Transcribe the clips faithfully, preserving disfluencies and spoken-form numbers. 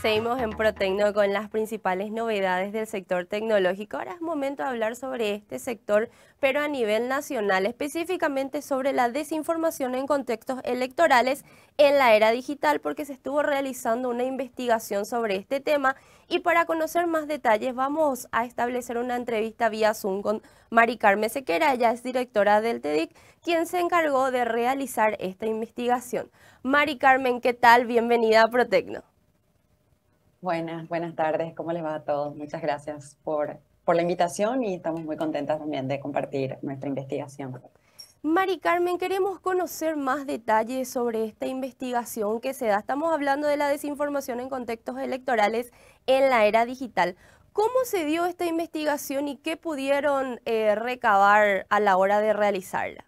Seguimos en Protecno con las principales novedades del sector tecnológico. Ahora es momento de hablar sobre este sector, pero a nivel nacional, específicamente sobre la desinformación en contextos electorales en la era digital, porque se estuvo realizando una investigación sobre este tema. Y para conocer más detalles vamos a establecer una entrevista vía Zoom con Mari Carmen Sequera. Ella es directora del T E D I C, quien se encargó de realizar esta investigación. Mari Carmen, ¿qué tal? Bienvenida a Protecno. Buenas, buenas tardes, ¿cómo les va a todos? Muchas gracias por, por la invitación y estamos muy contentas también de compartir nuestra investigación. Mari Carmen, queremos conocer más detalles sobre esta investigación que se da. Estamos hablando de la desinformación en contextos electorales en la era digital. ¿Cómo se dio esta investigación y qué pudieron eh, recabar a la hora de realizarla?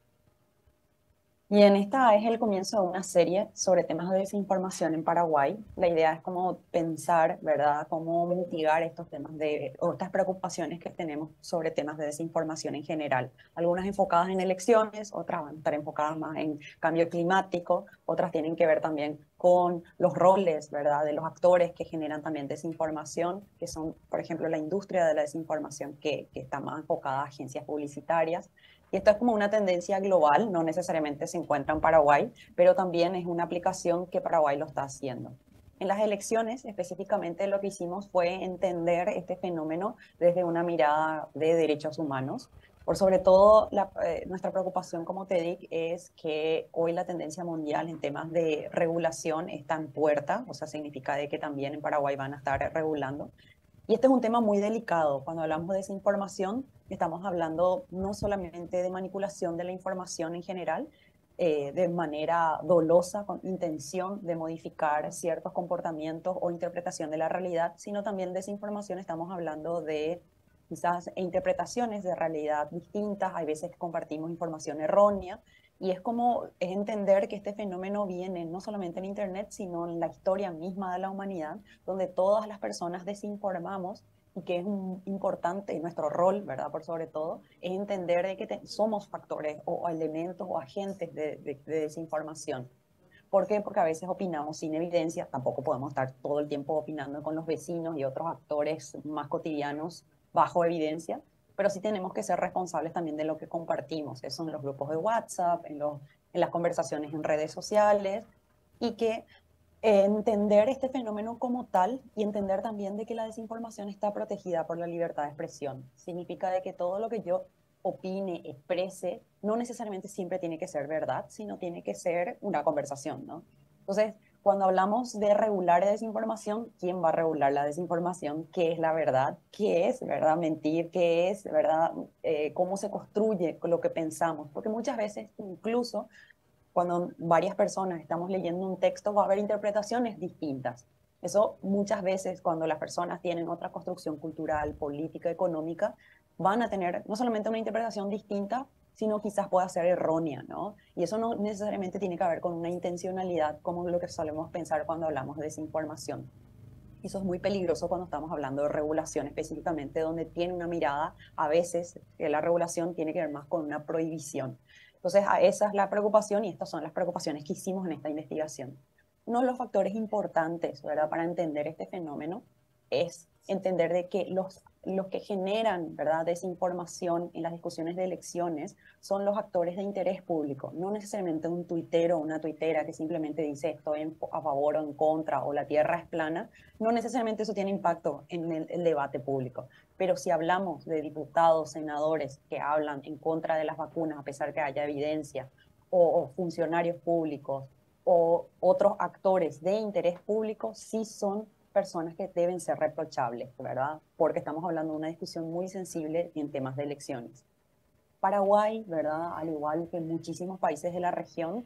Y en esta es el comienzo de una serie sobre temas de desinformación en Paraguay. La idea es cómo pensar, ¿verdad?, cómo mitigar estos temas de, o estas preocupaciones que tenemos sobre temas de desinformación en general. Algunas enfocadas en elecciones, otras van a estar enfocadas más en cambio climático, otras tienen que ver también con los roles, ¿verdad?, de los actores que generan también desinformación, que son, por ejemplo, la industria de la desinformación, que, que está más enfocada a agencias publicitarias. Y esto es como una tendencia global, no necesariamente se encuentra en Paraguay, pero también es una aplicación que Paraguay lo está haciendo. En las elecciones, específicamente, lo que hicimos fue entender este fenómeno desde una mirada de derechos humanos. Por sobre todo, la, eh, nuestra preocupación como T E D I C es que hoy la tendencia mundial en temas de regulación está en puerta, o sea, significa de que también en Paraguay van a estar regulando. Y este es un tema muy delicado. Cuando hablamos de desinformación, estamos hablando no solamente de manipulación de la información en general, eh, de manera dolosa, con intención de modificar ciertos comportamientos o interpretación de la realidad, sino también desinformación. Estamos hablando de quizás interpretaciones de realidad distintas. Hay veces que compartimos información errónea. Y es como es entender que este fenómeno viene no solamente en Internet, sino en la historia misma de la humanidad, donde todas las personas desinformamos y que es un, importante nuestro rol, ¿verdad? Por sobre todo, es entender de que te, somos factores o, o elementos o agentes de, de, de desinformación. ¿Por qué? Porque a veces opinamos sin evidencia, tampoco podemos estar todo el tiempo opinando con los vecinos y otros actores más cotidianos bajo evidencia, pero sí tenemos que ser responsables también de lo que compartimos, eso en los grupos de WhatsApp, en, los, en las conversaciones en redes sociales, y que eh, entender este fenómeno como tal y entender también de que la desinformación está protegida por la libertad de expresión. Significa de que todo lo que yo opine, exprese, no necesariamente siempre tiene que ser verdad, sino tiene que ser una conversación, ¿no? Entonces, cuando hablamos de regular desinformación, ¿quién va a regular la desinformación? ¿Qué es la verdad? ¿Qué es, verdad, mentir? ¿Qué es, verdad, eh, cómo se construye lo que pensamos? Porque muchas veces, incluso cuando varias personas estamos leyendo un texto, va a haber interpretaciones distintas. Eso muchas veces, cuando las personas tienen otra construcción cultural, política, económica, van a tener no solamente una interpretación distinta, sino quizás pueda ser errónea, ¿no? Y eso no necesariamente tiene que ver con una intencionalidad, como lo que solemos pensar cuando hablamos de desinformación. Eso es muy peligroso cuando estamos hablando de regulación específicamente, donde tiene una mirada, a veces que la regulación tiene que ver más con una prohibición. Entonces, a esa es la preocupación y estas son las preocupaciones que hicimos en esta investigación. Uno de los factores importantes, ¿verdad?, para entender este fenómeno es entender de que los, los que generan, ¿verdad?, desinformación en las discusiones de elecciones son los actores de interés público, no necesariamente un tuitero o una tuitera que simplemente dice estoy en, a favor o en contra o la tierra es plana. No necesariamente eso tiene impacto en el, el debate público, pero si hablamos de diputados, senadores que hablan en contra de las vacunas a pesar que haya evidencia, o, o funcionarios públicos, o otros actores de interés público, sí son personas que deben ser reprochables, ¿verdad? Porque estamos hablando de una discusión muy sensible en temas de elecciones. Paraguay, ¿verdad?, al igual que muchísimos países de la región,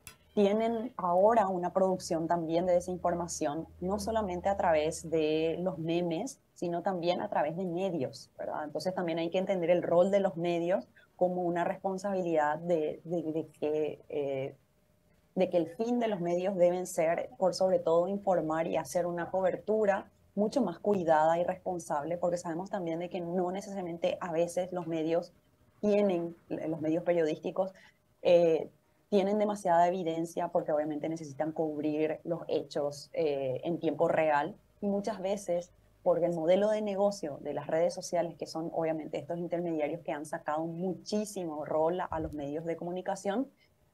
tienen ahora una producción también de desinformación, no solamente a través de los memes, sino también a través de medios, ¿verdad? Entonces también hay que entender el rol de los medios como una responsabilidad de, de, de que, eh, de que el fin de los medios deben ser, por sobre todo, informar y hacer una cobertura mucho más cuidada y responsable, porque sabemos también de que no necesariamente a veces los medios tienen, los medios periodísticos, eh, tienen demasiada evidencia porque obviamente necesitan cubrir los hechos eh, en tiempo real y muchas veces porque el modelo de negocio de las redes sociales, que son obviamente estos intermediarios que han sacado muchísimo rol a los medios de comunicación,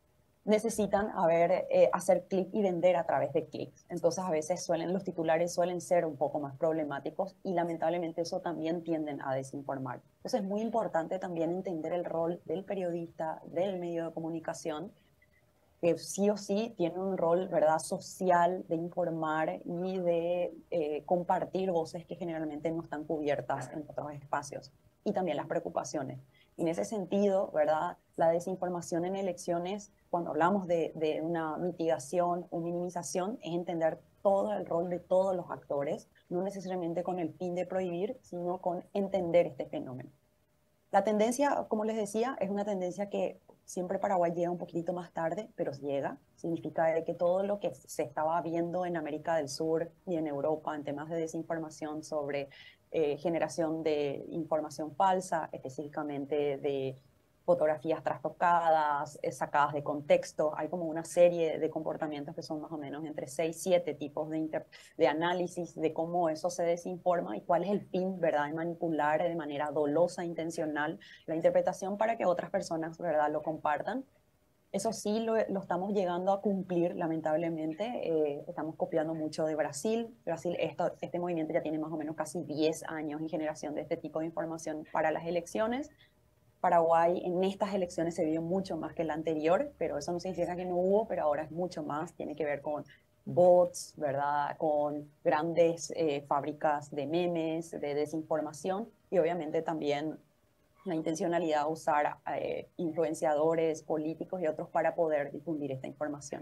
necesitan a ver, eh, hacer clic y vender a través de clics. Entonces a veces suelen, los titulares suelen ser un poco más problemáticos y lamentablemente eso también tienden a desinformar. Entonces es muy importante también entender el rol del periodista, del medio de comunicación, que sí o sí tiene un rol, ¿verdad?, social de informar y de eh, compartir voces que generalmente no están cubiertas en otros espacios. Y también las preocupaciones. Y en ese sentido, ¿verdad?, la desinformación en elecciones, cuando hablamos de, de una mitigación o minimización, es entender todo el rol de todos los actores, no necesariamente con el fin de prohibir, sino con entender este fenómeno. La tendencia, como les decía, es una tendencia que siempre Paraguay llega un poquito más tarde, pero llega. Significa que todo lo que se estaba viendo en América del Sur y en Europa en temas de desinformación sobre eh, generación de información falsa, específicamente de fotografías trastocadas, eh, sacadas de contexto. Hay como una serie de comportamientos que son más o menos entre seis, siete tipos de, inter de análisis de cómo eso se desinforma y cuál es el fin, ¿verdad?, de manipular de manera dolosa, intencional, la interpretación para que otras personas, ¿verdad?, lo compartan. Eso sí lo, lo estamos llegando a cumplir, lamentablemente. Eh, estamos copiando mucho de Brasil. Brasil, esto, este movimiento ya tiene más o menos casi diez años en generación de este tipo de información para las elecciones. Paraguay en estas elecciones se vio mucho más que la anterior, pero eso no significa que no hubo, pero ahora es mucho más, tiene que ver con bots, ¿verdad?, con grandes eh, fábricas de memes, de desinformación y obviamente también la intencionalidad de usar eh, influenciadores políticos y otros para poder difundir esta información.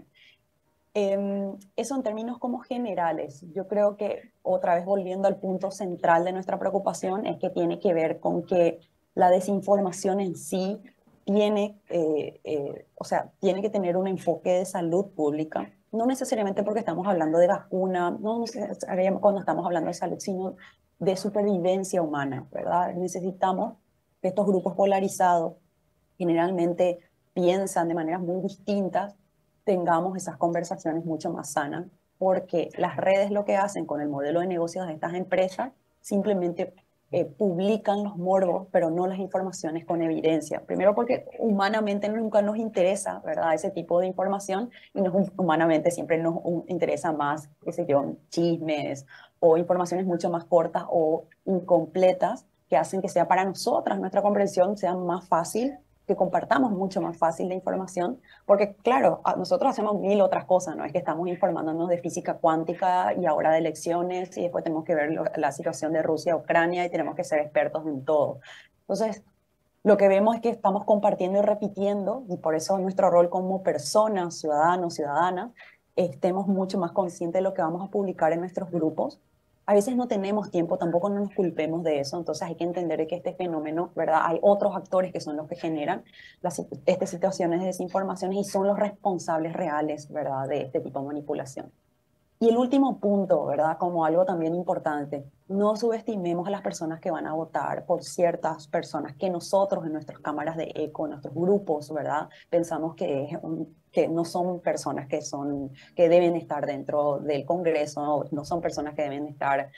Eh, eso en términos como generales. Yo creo que, otra vez volviendo al punto central de nuestra preocupación, es que tiene que ver con que la desinformación en sí tiene, eh, eh, o sea, tiene que tener un enfoque de salud pública, no necesariamente porque estamos hablando de vacuna, no necesariamente cuando estamos hablando de salud, sino de supervivencia humana, ¿verdad? Necesitamos que estos grupos polarizados generalmente piensan de maneras muy distintas, tengamos esas conversaciones mucho más sanas, porque las redes lo que hacen con el modelo de negocios de estas empresas, simplemente eh, publican los morbos, pero no las informaciones con evidencia. Primero porque humanamente nunca nos interesa, ¿verdad?, ese tipo de información, y nos, humanamente siempre nos interesa más, qué sé yo, chismes o informaciones mucho más cortas o incompletas que hacen que sea para nosotras, nuestra comprensión sea más fácil, que compartamos mucho más fácil la información, porque claro, nosotros hacemos mil otras cosas, no es que estamos informándonos de física cuántica y ahora de elecciones y después tenemos que ver lo, la situación de Rusia, Ucrania y tenemos que ser expertos en todo. Entonces, lo que vemos es que estamos compartiendo y repitiendo y por eso nuestro rol como personas, ciudadanos, ciudadanas, estemos mucho más conscientes de lo que vamos a publicar en nuestros grupos. A veces no tenemos tiempo, tampoco no nos culpemos de eso, entonces hay que entender que este fenómeno, ¿verdad?, hay otros actores que son los que generan las estas situaciones de desinformación y son los responsables reales, ¿verdad?, de este tipo de manipulación. Y el último punto, ¿verdad?, como algo también importante, no subestimemos a las personas que van a votar por ciertas personas que nosotros en nuestras cámaras de eco, en nuestros grupos, ¿verdad?, pensamos que, es un, que no son personas que, son, que deben estar dentro del Congreso, no, no son personas que deben estar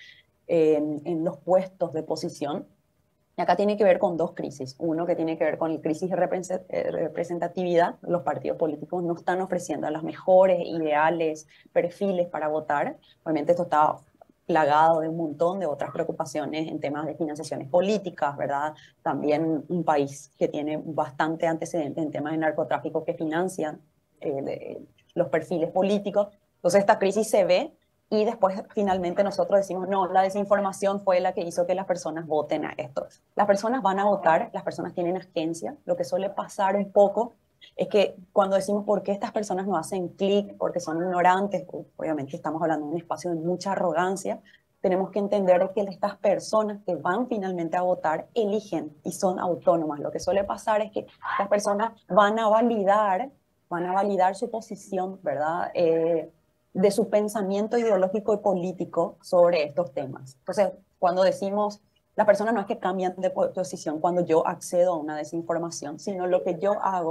en, en los puestos de posición. Y acá tiene que ver con dos crisis. Uno que tiene que ver con la crisis de representatividad. Los partidos políticos no están ofreciendo los mejores, ideales, perfiles para votar. Obviamente esto está plagado de un montón de otras preocupaciones en temas de financiaciones políticas, ¿verdad? También un país que tiene bastante antecedentes en temas de narcotráfico que financian eh, de, los perfiles políticos. Entonces esta crisis se ve. Y después finalmente nosotros decimos, no, la desinformación fue la que hizo que las personas voten a esto. Las personas van a votar, las personas tienen agencia. Lo que suele pasar un poco es que cuando decimos por qué estas personas no hacen clic, porque son ignorantes, obviamente estamos hablando de un espacio de mucha arrogancia, tenemos que entender que estas personas que van finalmente a votar eligen y son autónomas. Lo que suele pasar es que las personas van a validar, van a validar su posición, ¿verdad?, Eh, de su pensamiento ideológico y político sobre estos temas. Entonces, cuando decimos, las personas no es que cambian de posición cuando yo accedo a una desinformación, sino lo que yo hago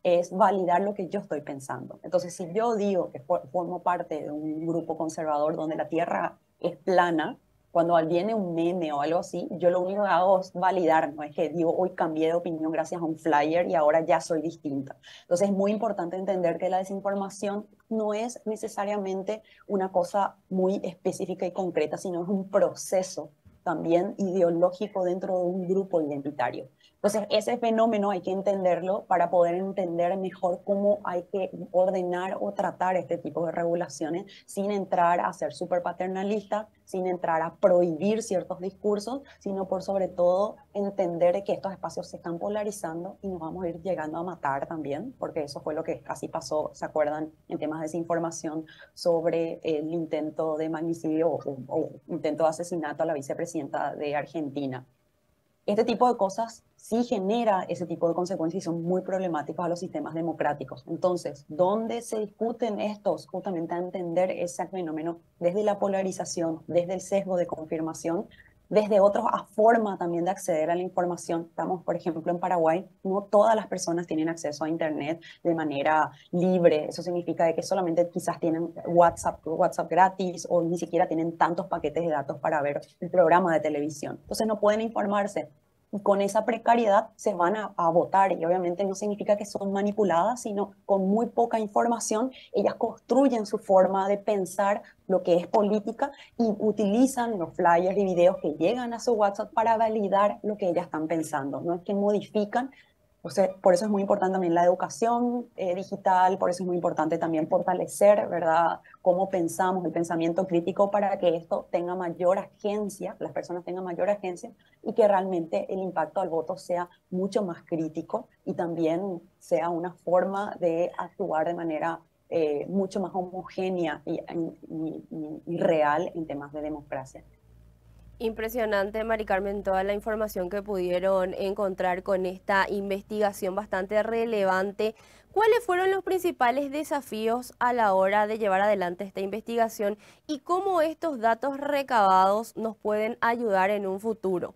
es validar lo que yo estoy pensando. Entonces, si yo digo que formo parte de un grupo conservador donde la Tierra es plana, cuando viene un meme o algo así, yo lo único que hago es validar, no es que digo, hoy cambié de opinión gracias a un flyer y ahora ya soy distinta. Entonces es muy importante entender que la desinformación no es necesariamente una cosa muy específica y concreta, sino es un proceso también ideológico dentro de un grupo identitario. Entonces, ese fenómeno hay que entenderlo para poder entender mejor cómo hay que ordenar o tratar este tipo de regulaciones sin entrar a ser súper paternalista, sin entrar a prohibir ciertos discursos, sino por sobre todo entender que estos espacios se están polarizando y nos vamos a ir llegando a matar también, porque eso fue lo que casi pasó, ¿se acuerdan? En temas de desinformación sobre el intento de magnicidio o, o, o intento de asesinato a la vicepresidenta de Argentina. Este tipo de cosas sí genera ese tipo de consecuencias y son muy problemáticos a los sistemas democráticos. Entonces, ¿dónde se discuten estos? Justamente a entender ese fenómeno desde la polarización, desde el sesgo de confirmación, desde otras formas también de acceder a la información. Estamos, por ejemplo, en Paraguay, no todas las personas tienen acceso a Internet de manera libre. Eso significa que solamente quizás tienen WhatsApp, WhatsApp gratis o ni siquiera tienen tantos paquetes de datos para ver el programa de televisión. Entonces no pueden informarse. Y con esa precariedad se van a, a votar y obviamente no significa que son manipuladas, sino con muy poca información ellas construyen su forma de pensar lo que es política y utilizan los flyers y videos que llegan a su WhatsApp para validar lo que ellas están pensando. No es que modifican. O sea, por eso es muy importante también la educación eh, digital, por eso es muy importante también fortalecer, ¿verdad?, cómo pensamos, el pensamiento crítico para que esto tenga mayor agencia, las personas tengan mayor agencia y que realmente el impacto al voto sea mucho más crítico y también sea una forma de actuar de manera eh, mucho más homogénea y, y, y, y real en temas de democracia. Impresionante, Mari Carmen, toda la información que pudieron encontrar con esta investigación bastante relevante. ¿Cuáles fueron los principales desafíos a la hora de llevar adelante esta investigación y cómo estos datos recabados nos pueden ayudar en un futuro?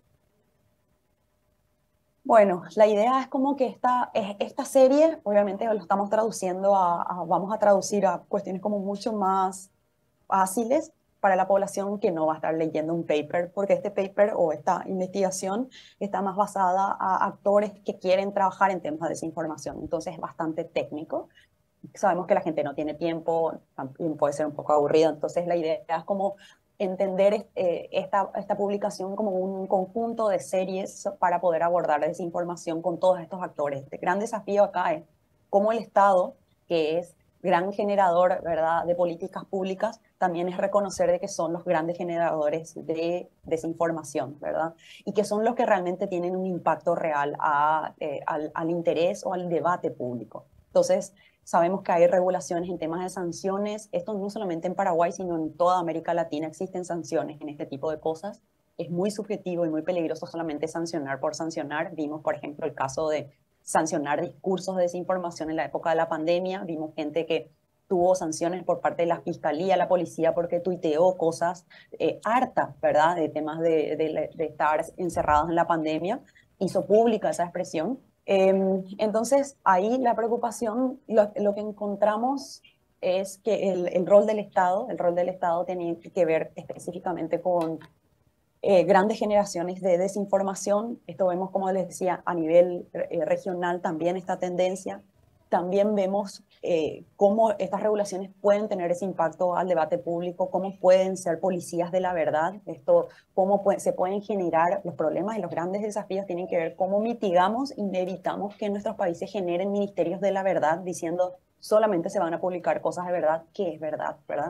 Bueno, la idea es como que esta, esta serie, obviamente lo estamos traduciendo a, a, vamos a traducir a cuestiones como mucho más fáciles para la población que no va a estar leyendo un paper, porque este paper o esta investigación está más basada a actores que quieren trabajar en temas de desinformación, entonces es bastante técnico. Sabemos que la gente no tiene tiempo, también puede ser un poco aburrido, entonces la idea es como entender eh, esta, esta publicación como un conjunto de series para poder abordar desinformación con todos estos actores. El gran desafío acá es cómo el Estado, que es gran generador, ¿verdad?, de políticas públicas, también es reconocer de que son los grandes generadores de desinformación, ¿verdad? Y que son los que realmente tienen un impacto real a, eh, al, al interés o al debate público. Entonces, sabemos que hay regulaciones en temas de sanciones. Esto no solamente en Paraguay, sino en toda América Latina existen sanciones en este tipo de cosas. Es muy subjetivo y muy peligroso solamente sancionar por sancionar. Vimos, por ejemplo, el caso de sancionar discursos de desinformación en la época de la pandemia. Vimos gente que tuvo sanciones por parte de la fiscalía, la policía, porque tuiteó cosas eh, hartas, ¿verdad?, de temas de, de, de estar encerrados en la pandemia. Hizo pública esa expresión. Eh, entonces, ahí la preocupación, lo, lo que encontramos es que el, el, rol del Estado, el rol del Estado tiene que ver específicamente con eh, grandes generaciones de desinformación. Esto vemos, como les decía, a nivel eh, regional también esta tendencia. También vemos eh, cómo estas regulaciones pueden tener ese impacto al debate público, cómo pueden ser policías de la verdad, esto, cómo puede, se pueden generar los problemas y los grandes desafíos tienen que ver cómo mitigamos y evitamos que en nuestros países generen ministerios de la verdad diciendo solamente se van a publicar cosas de verdad, que es verdad, ¿verdad?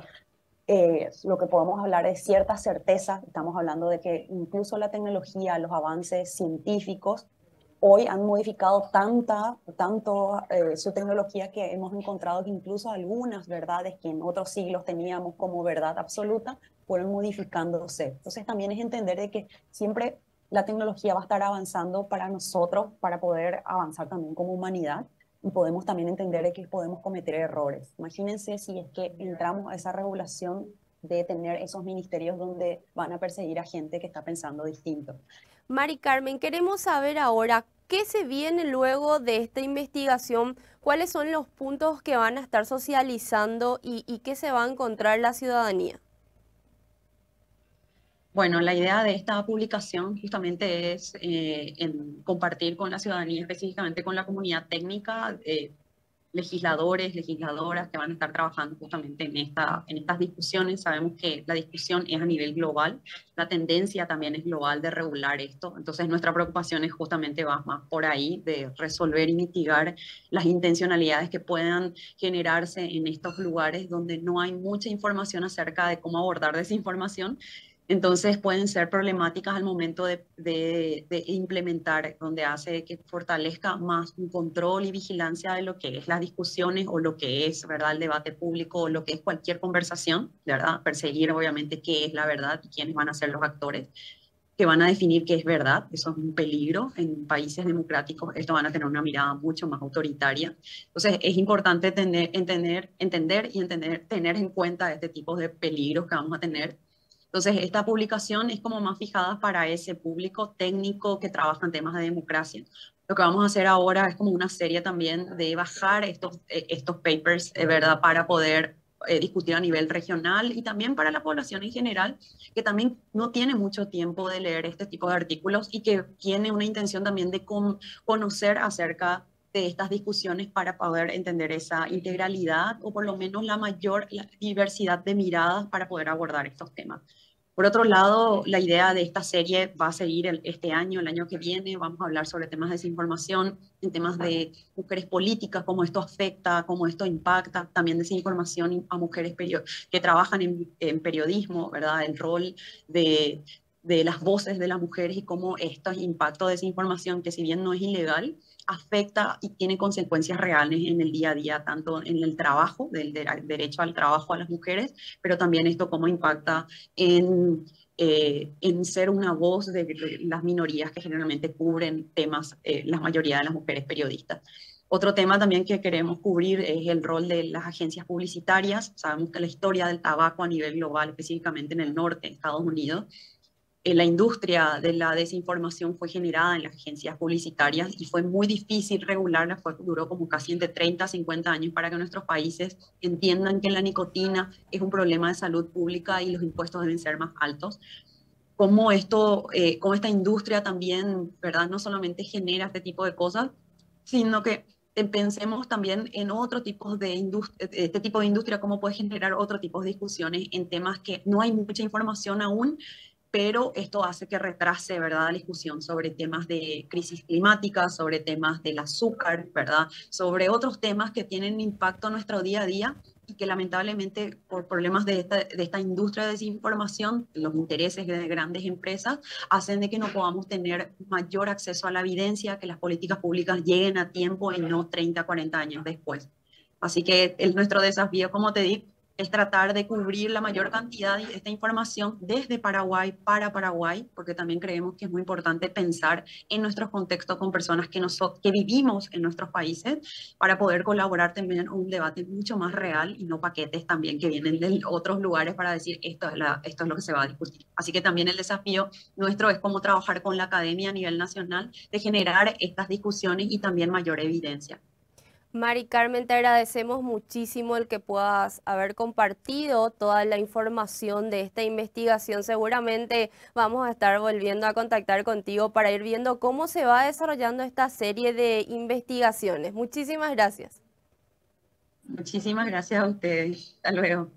Eh, lo que podemos hablar es cierta certeza, estamos hablando de que incluso la tecnología, los avances científicos, hoy han modificado tanta, tanto eh, su tecnología que hemos encontrado que incluso algunas verdades que en otros siglos teníamos como verdad absoluta fueron modificándose. Entonces también es entender de que siempre la tecnología va a estar avanzando para nosotros, para poder avanzar también como humanidad y podemos también entender de que podemos cometer errores. Imagínense si es que entramos a esa regulación de tener esos ministerios donde van a perseguir a gente que está pensando distinto. Mari Carmen, queremos saber ahora ¿Qué se viene luego de esta investigación? ¿Cuáles son los puntos que van a estar socializando y, y qué se va a encontrar la ciudadanía? Bueno, la idea de esta publicación justamente es eh, en compartir con la ciudadanía, específicamente con la comunidad técnica, eh, legisladores, legisladoras que van a estar trabajando justamente en, esta, en estas discusiones. Sabemos que la discusión es a nivel global, la tendencia también es global de regular esto, entonces nuestra preocupación es justamente va más por ahí, de resolver y mitigar las intencionalidades que puedan generarse en estos lugares donde no hay mucha información acerca de cómo abordar desinformación. Entonces pueden ser problemáticas al momento de, de, de, implementar, donde hace que fortalezca más un control y vigilancia de lo que es las discusiones o lo que es, ¿verdad?, el debate público o lo que es cualquier conversación, ¿verdad? Perseguir obviamente qué es la verdad y quiénes van a ser los actores que van a definir qué es verdad. Eso es un peligro. En países democráticos esto van a tener una mirada mucho más autoritaria. Entonces es importante tener, entender, entender y entender, tener en cuenta este tipo de peligros que vamos a tener. Entonces, esta publicación es como más fijada para ese público técnico que trabaja en temas de democracia. Lo que vamos a hacer ahora es como una serie también de bajar estos, eh, estos papers, eh, ¿verdad?, para poder eh, discutir a nivel regional y también para la población en general, que también no tiene mucho tiempo de leer este tipo de artículos y que tiene una intención también de con, conocer acerca de estas discusiones para poder entender esa integralidad o por lo menos la mayor la diversidad de miradas para poder abordar estos temas. Por otro lado, la idea de esta serie va a seguir el, este año, el año que viene. Vamos a hablar sobre temas de desinformación, en temas de mujeres políticas, cómo esto afecta, cómo esto impacta, también desinformación a mujeres que trabajan en, en periodismo, ¿verdad? El rol de, de las voces de las mujeres y cómo estos impactos de desinformación, que si bien no es ilegal, afecta y tiene consecuencias reales en el día a día, tanto en el trabajo, del, del derecho al trabajo a las mujeres, pero también esto cómo impacta en, eh, en ser una voz de, de las minorías que generalmente cubren temas, eh, la mayoría de las mujeres periodistas. Otro tema también que queremos cubrir es el rol de las agencias publicitarias. Sabemos que la historia del tabaco a nivel global, específicamente en el norte de Estados Unidos, la industria de la desinformación fue generada en las agencias publicitarias y fue muy difícil regularla, fue, duró como casi entre treinta a cincuenta años para que nuestros países entiendan que la nicotina es un problema de salud pública y los impuestos deben ser más altos. Cómo, esto, eh, cómo esta industria también, ¿verdad?, no solamente genera este tipo de cosas, sino que pensemos también en otro tipo de industria, este tipo de industria, cómo puede generar otro tipo de discusiones en temas que no hay mucha información aún, pero esto hace que retrase, ¿verdad?, la discusión sobre temas de crisis climática, sobre temas del azúcar, ¿verdad?, sobre otros temas que tienen impacto en nuestro día a día y que lamentablemente por problemas de esta, de esta industria de desinformación, los intereses de grandes empresas, hacen de que no podamos tener mayor acceso a la evidencia, que las políticas públicas lleguen a tiempo y no treinta, cuarenta años después. Así que el, nuestro desafío, como te digo, es tratar de cubrir la mayor cantidad de esta información desde Paraguay para Paraguay, porque también creemos que es muy importante pensar en nuestros contextos con personas que, nos, que vivimos en nuestros países para poder colaborar también en un debate mucho más real y no paquetes también que vienen de otros lugares para decir esto es, la, esto es lo que se va a discutir. Así que también el desafío nuestro es cómo trabajar con la academia a nivel nacional de generar estas discusiones y también mayor evidencia. Mari Carmen, te agradecemos muchísimo el que puedas haber compartido toda la información de esta investigación. Seguramente vamos a estar volviendo a contactar contigo para ir viendo cómo se va desarrollando esta serie de investigaciones. Muchísimas gracias. Muchísimas gracias a ustedes. Hasta luego.